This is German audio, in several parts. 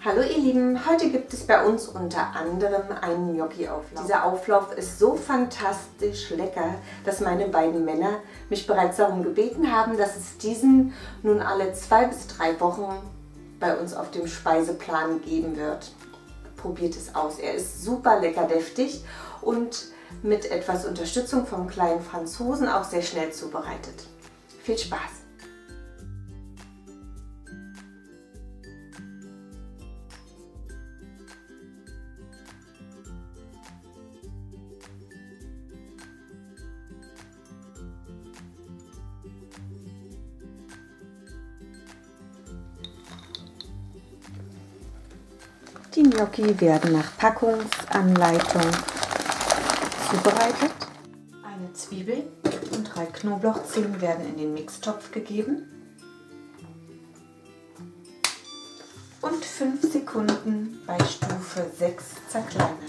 Hallo ihr Lieben, heute gibt es bei uns unter anderem einen Gnocchi-Auflauf. Dieser Auflauf ist so fantastisch lecker, dass meine beiden Männer mich bereits darum gebeten haben, dass es diesen nun alle 2 bis 3 Wochen bei uns auf dem Speiseplan geben wird. Probiert es aus, er ist super lecker deftig und mit etwas Unterstützung vom kleinen Franzosen auch sehr schnell zubereitet. Viel Spaß! Die Gnocchi werden nach Packungsanleitung zubereitet. Eine Zwiebel und 3 Knoblauchzehen werden in den Mixtopf gegeben und 5 Sekunden bei Stufe 6 zerkleinert.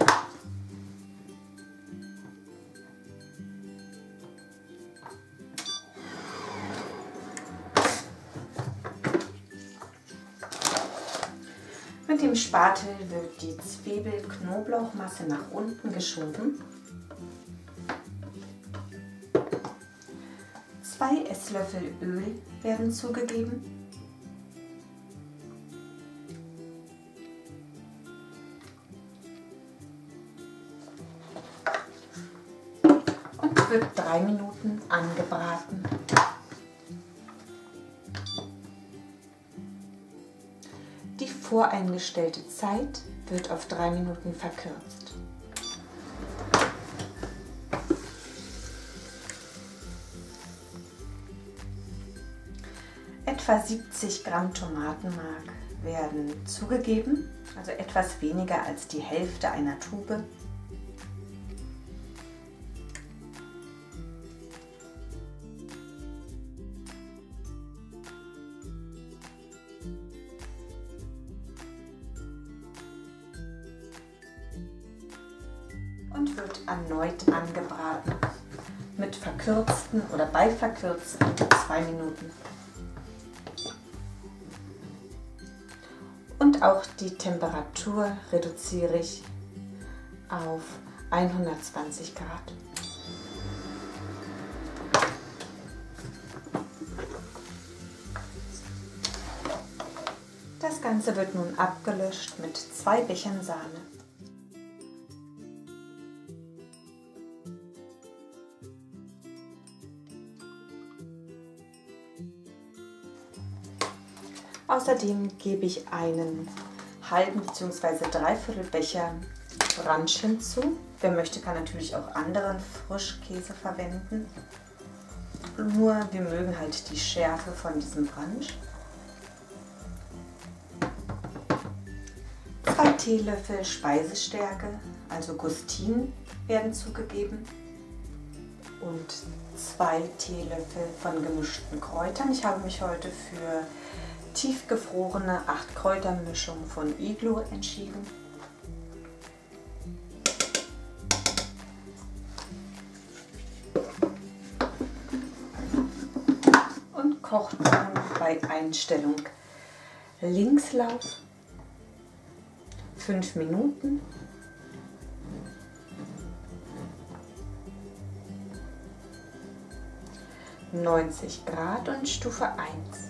Mit dem Spatel wird die Zwiebel-Knoblauchmasse nach unten geschoben. 2 Esslöffel Öl werden zugegeben. Und wird 3 Minuten angebraten. Die voreingestellte Zeit wird auf 3 Minuten verkürzt. Etwa 70 Gramm Tomatenmark werden zugegeben, also etwas weniger als die Hälfte einer Tube. Und wird erneut angebraten mit verkürzten oder bei verkürzten 2 Minuten. Und auch die Temperatur reduziere ich auf 120 Grad. Das Ganze wird nun abgelöscht mit 2 Bechern Sahne. Außerdem gebe ich einen halben bzw. 3/4 Becher Ranch hinzu. Wer möchte, kann natürlich auch anderen Frischkäse verwenden. Nur wir mögen halt die Schärfe von diesem Ranch. 2 Teelöffel Speisestärke, also Gustin, werden zugegeben. Und 2 Teelöffel von gemischten Kräutern. Ich habe mich heute für tiefgefrorene 8-Kräuter-Mischung von Iglo entschieden. Und kocht nun bei Einstellung Linkslauf 5 Minuten. (90 Grad) und Stufe 1.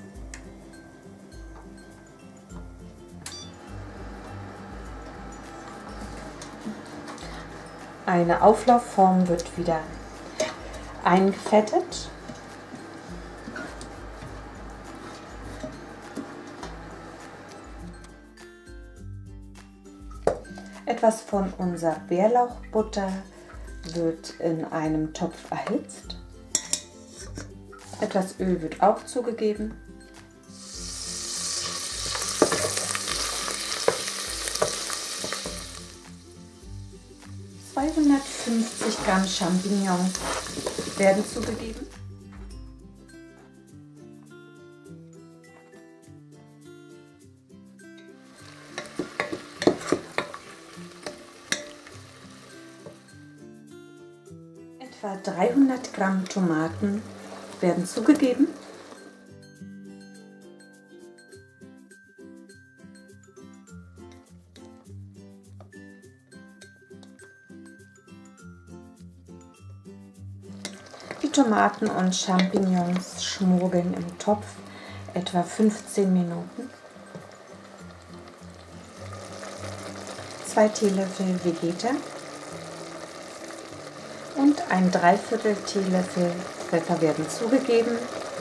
Eine Auflaufform wird wieder eingefettet. Etwas von unserer Bärlauchbutter wird in einem Topf erhitzt. Etwas Öl wird auch zugegeben. – 250 Gramm Champignons werden zugegeben. Etwa 300 Gramm Tomaten werden zugegeben. Tomaten und Champignons schmorgeln im Topf etwa 15 Minuten. 2 Teelöffel Vegeta und ein 3/4 Teelöffel Pfeffer werden zugegeben.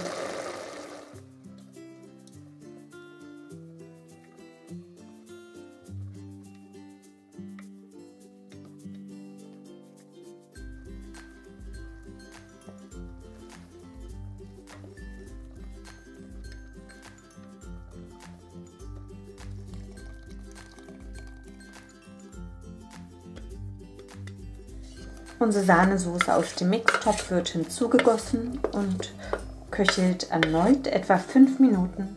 Unsere Sahnesoße aus dem Mixtopf wird hinzugegossen und köchelt erneut etwa 5 Minuten.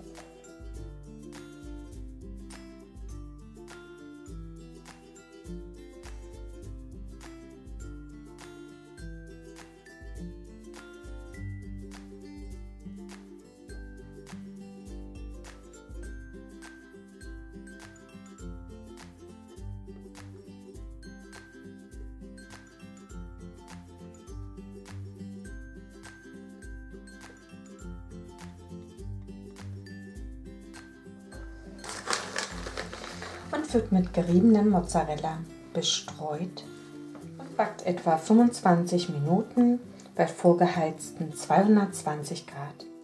Und wird mit geriebenem Mozzarella bestreut und backt etwa 25 Minuten bei vorgeheizten 220 Grad.